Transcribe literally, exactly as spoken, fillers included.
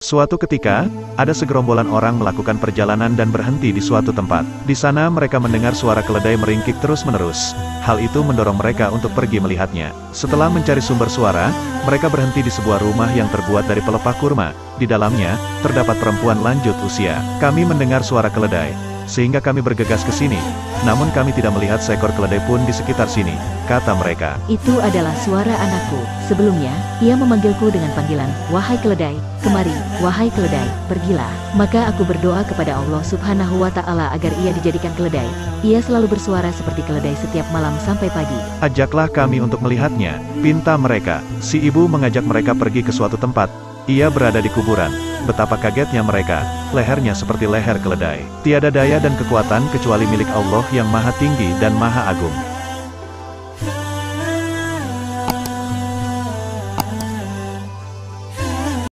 Suatu ketika, ada segerombolan orang melakukan perjalanan dan berhenti di suatu tempat. Di sana mereka mendengar suara keledai meringkik terus-menerus. Hal itu mendorong mereka untuk pergi melihatnya. Setelah mencari sumber suara, mereka berhenti di sebuah rumah yang terbuat dari pelepah kurma. Di dalamnya, terdapat perempuan lanjut usia. Kami mendengar suara keledai, sehingga kami bergegas ke sini. Namun kami tidak melihat seekor keledai pun di sekitar sini, kata mereka. Itu adalah suara anakku. Sebelumnya, ia memanggilku dengan panggilan, "Wahai keledai, kemari, wahai keledai, pergilah." Maka aku berdoa kepada Allah Subhanahu wa Ta'ala agar ia dijadikan keledai. Ia selalu bersuara seperti keledai setiap malam sampai pagi. Ajaklah kami untuk melihatnya, pinta mereka. Si ibu mengajak mereka pergi ke suatu tempat. Ia berada di kuburan. Betapa kagetnya mereka, lehernya seperti leher keledai. Tiada daya dan kekuatan kecuali milik Allah yang maha tinggi dan maha agung.